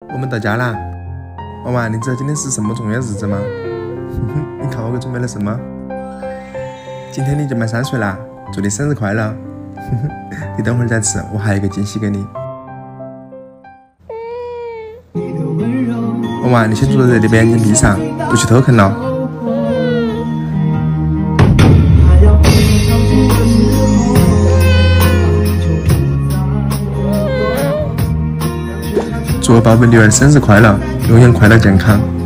我们到家啦。娃娃，你知道今天是什么重要日子吗？你看我给准备了什么？今天你就满3岁啦，祝你生日快乐！你等会儿再吃，我还有一个惊喜给你。娃娃，你先坐在这边，眼睛闭上，不许偷啃了。祝我宝贝女儿生日快乐，永远快乐健康。